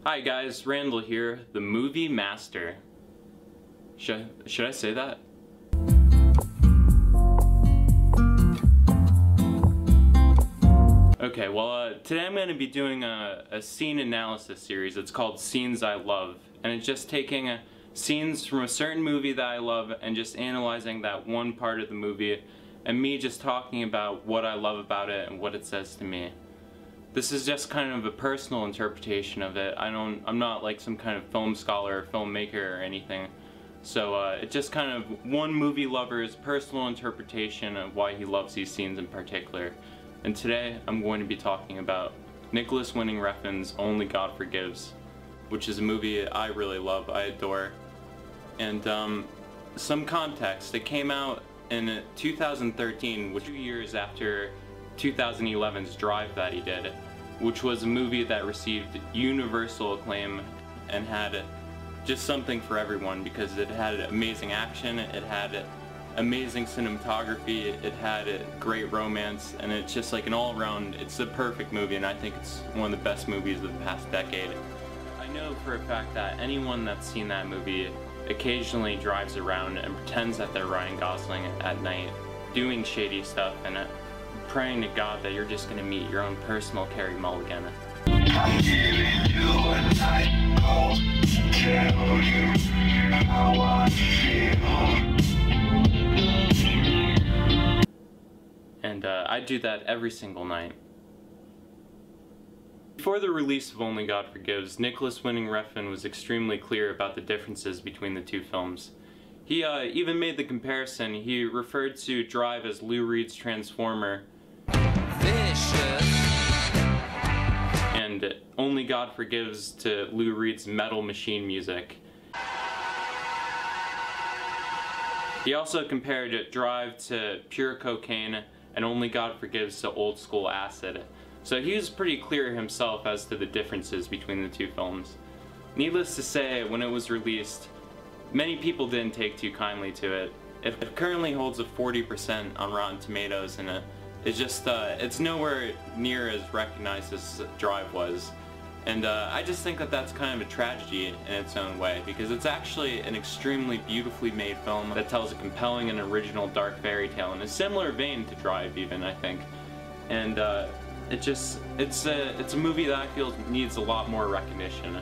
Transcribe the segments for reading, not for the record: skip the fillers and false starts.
Hi guys, Randall here, the movie master. Should I say that? Okay, well today I'm going to be doing a scene analysis series. It's called Scenes I Love, and it's just taking scenes from a certain movie that I love and just analyzing that one part of the movie and me just talking about what I love about it and what it says to me. This is just kind of a personal interpretation of it. I'm not like some kind of film scholar or filmmaker or anything. So it's just kind of one movie lover's personal interpretation of why he loves these scenes in particular. And today I'm going to be talking about Nicolas Winding Refn's Only God Forgives, which is a movie I really love, I adore. And some context, it came out in 2013, which 2 years after 2011's Drive that he did, which was a movie that received universal acclaim and had just something for everyone because it had amazing action, it had amazing cinematography, it had great romance, and it's just like an all-around, it's the perfect movie, and I think it's one of the best movies of the past decade. I know for a fact that anyone that's seen that movie occasionally drives around and pretends that they're Ryan Gosling at night, doing shady stuff and praying to God that you're just going to meet your own personal Carey Mulligan. I'm giving you a nightcall to tell you how I feel. And I do that every single night. Before the release of Only God Forgives, Nicolas Winding Refn was extremely clear about the differences between the two films. He even made the comparison. He referred to Drive as Lou Reed's Transformer, and Only God Forgives to Lou Reed's Metal Machine music. He also compared Drive to pure cocaine and Only God Forgives to old school acid. So he was pretty clear himself as to the differences between the two films. Needless to say, when it was released, many people didn't take too kindly to it. It currently holds a 40% on Rotten Tomatoes, and it's just, it's nowhere near as recognized as Drive was. And I just think that that's kind of a tragedy in its own way, because it's actually an extremely beautifully made film that tells a compelling and original dark fairy tale in a similar vein to Drive even, I think. And it's a movie that I feel needs a lot more recognition.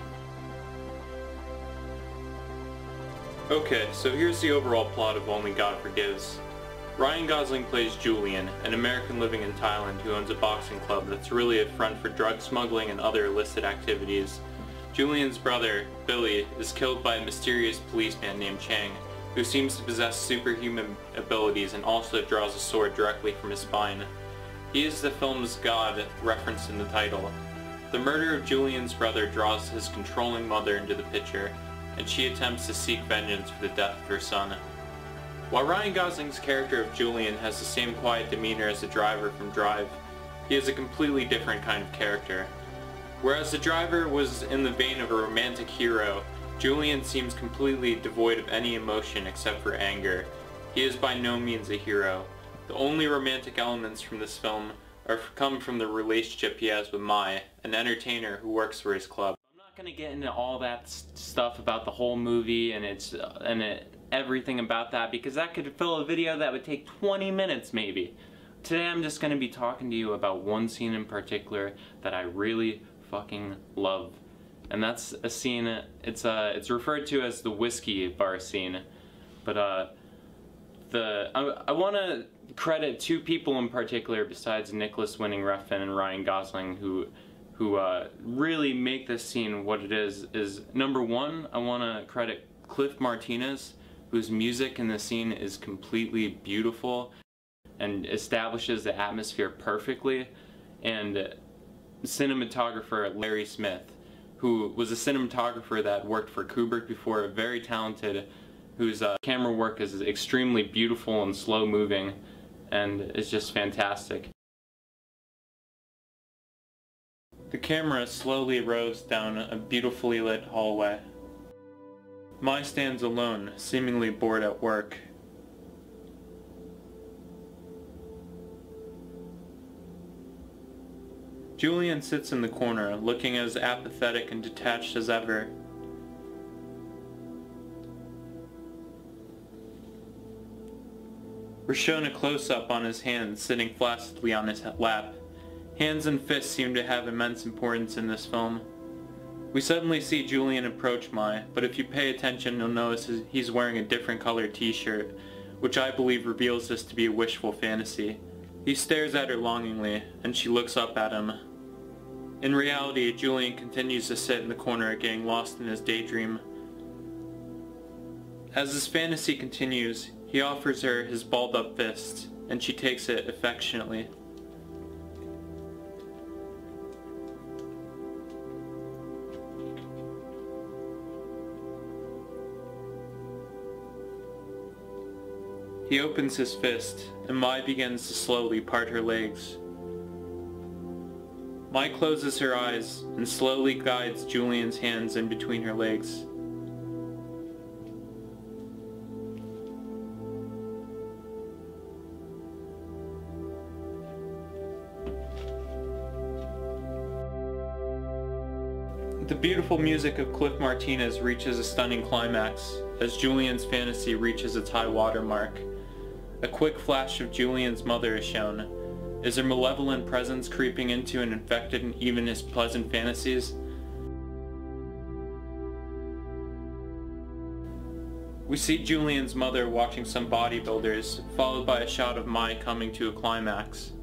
Okay, so here's the overall plot of Only God Forgives. Ryan Gosling plays Julian, an American living in Thailand who owns a boxing club that's really a front for drug smuggling and other illicit activities. Julian's brother, Billy, is killed by a mysterious policeman named Chang, who seems to possess superhuman abilities and also draws a sword directly from his spine. He is the film's god referenced in the title. The murder of Julian's brother draws his controlling mother into the picture, and she attempts to seek vengeance for the death of her son. While Ryan Gosling's character of Julian has the same quiet demeanor as the driver from Drive, he is a completely different kind of character. Whereas the driver was in the vein of a romantic hero, Julian seems completely devoid of any emotion except for anger. He is by no means a hero. The only romantic elements from this film come from the relationship he has with Mai, an entertainer who works for his club. I'm not going to get into all that stuff about the whole movie and everything about that, because that could fill a video that would take 20 minutes maybe. Today I'm just going to be talking to you about one scene in particular that I really fucking love. And that's a scene, it's referred to as the whiskey bar scene. But I want to credit two people in particular besides Nicolas Winding Refn and Ryan Gosling who really make this scene what it is number one, I want to credit Cliff Martinez, whose music in the scene is completely beautiful and establishes the atmosphere perfectly, and cinematographer Larry Smith, who was a cinematographer that worked for Kubrick before, very talented, whose camera work is extremely beautiful and slow moving, and it's just fantastic. The camera slowly rows down a beautifully lit hallway. Mai stands alone, seemingly bored at work. Julian sits in the corner, looking as apathetic and detached as ever. We're shown a close-up on his hands sitting flaccidly on his lap. Hands and fists seem to have immense importance in this film. We suddenly see Julian approach Mai, but if you pay attention you'll notice he's wearing a different colored t-shirt, which I believe reveals this to be a wishful fantasy. He stares at her longingly, and she looks up at him. In reality, Julian continues to sit in the corner, getting lost in his daydream. As his fantasy continues, he offers her his balled-up fist, and she takes it affectionately. He opens his fist, and Mai begins to slowly part her legs. Mai closes her eyes and slowly guides Julian's hands in between her legs. The beautiful music of Cliff Martinez reaches a stunning climax as Julian's fantasy reaches its high water mark. A quick flash of Julian's mother is shown. Is her malevolent presence creeping into and infecting even his pleasant fantasies? We see Julian's mother watching some bodybuilders, followed by a shot of Mai coming to a climax.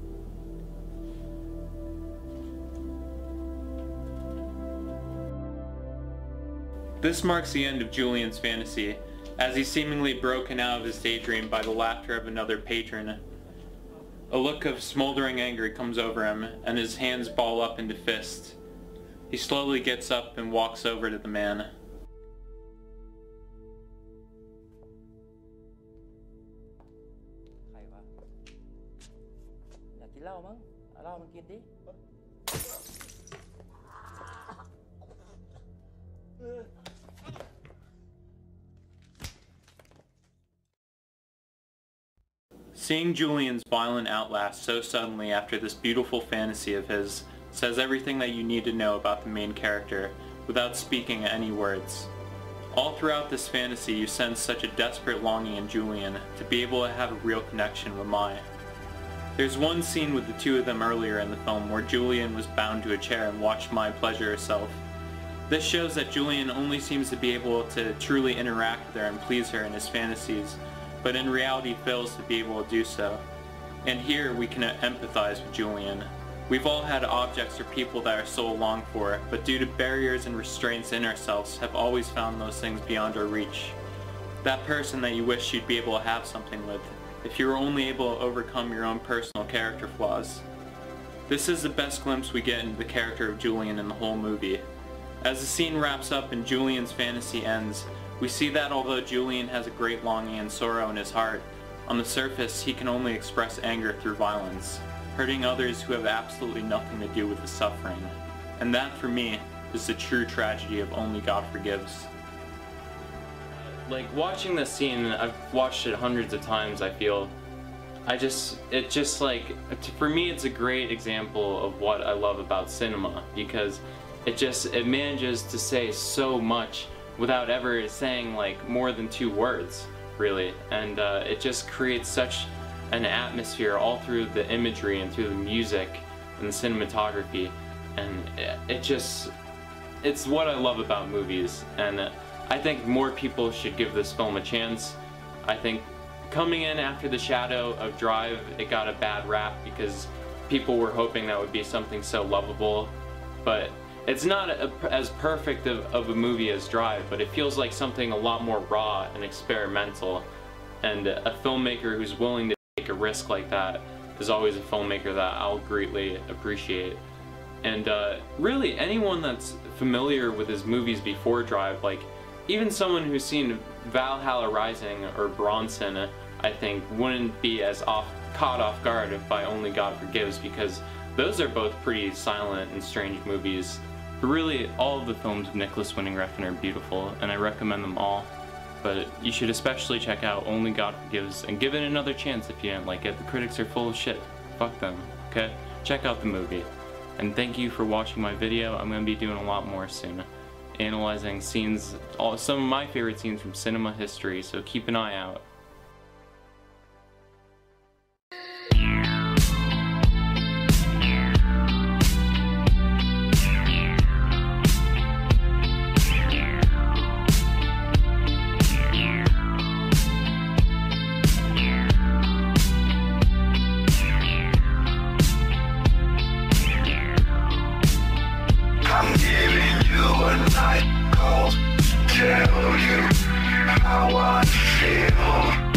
This marks the end of Julian's fantasy, as he's seemingly broken out of his daydream by the laughter of another patron. A look of smoldering anger comes over him, and his hands ball up into fists. He slowly gets up and walks over to the man. Seeing Julian's violent outlast so suddenly after this beautiful fantasy of his says everything that you need to know about the main character without speaking any words. All throughout this fantasy you sense such a desperate longing in Julian to be able to have a real connection with Mai. There's one scene with the two of them earlier in the film where Julian was bound to a chair and watched Mai pleasure herself. This shows that Julian only seems to be able to truly interact with her and please her in his fantasies, but in reality fails to be able to do so. And here we can empathize with Julian. We've all had objects or people that our soul longed for, but due to barriers and restraints in ourselves have always found those things beyond our reach. That person that you wish you'd be able to have something with, if you were only able to overcome your own personal character flaws. This is the best glimpse we get into the character of Julian in the whole movie. As the scene wraps up and Julian's fantasy ends, we see that although Julian has a great longing and sorrow in his heart, on the surface he can only express anger through violence, hurting others who have absolutely nothing to do with his suffering. And that, for me, is the true tragedy of Only God Forgives. Like, watching this scene, I've watched it hundreds of times, I feel. For me it's a great example of what I love about cinema, because it manages to say so much without ever saying like more than 2 words, really, and it just creates such an atmosphere all through the imagery and through the music and the cinematography, and it's what I love about movies, and I think more people should give this film a chance. I think coming in after The Shadow of Drive, it got a bad rap because people were hoping that would be something so lovable, but it's not as perfect of a movie as Drive, but it feels like something a lot more raw and experimental, and a filmmaker who's willing to take a risk like that is always a filmmaker that I'll greatly appreciate. And really, anyone that's familiar with his movies before Drive, like even someone who's seen Valhalla Rising or Bronson, I think wouldn't be as caught off guard by Only God Forgives, because those are both pretty silent and strange movies. But really, all of the films of Nicolas Winding Refn are beautiful, and I recommend them all. But you should especially check out Only God Forgives, and give it another chance if you didn't like it. The critics are full of shit. Fuck them, okay? Check out the movie. And thank you for watching my video. I'm going to be doing a lot more soon, analyzing scenes, some of my favorite scenes from cinema history, so keep an eye out. I'm giving you a night call to tell you how I feel.